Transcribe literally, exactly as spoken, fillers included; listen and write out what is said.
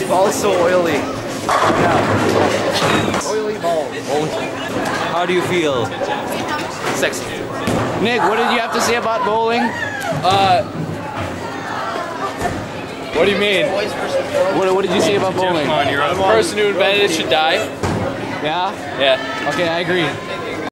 ball is so oily. Yeah. Oily ball. How do you feel? Sexy. Nick, what did you have to say about bowling? Uh, what do you mean? What, what did you say about bowling? The person who invented it should die. Yeah? Yeah. Okay, I agree.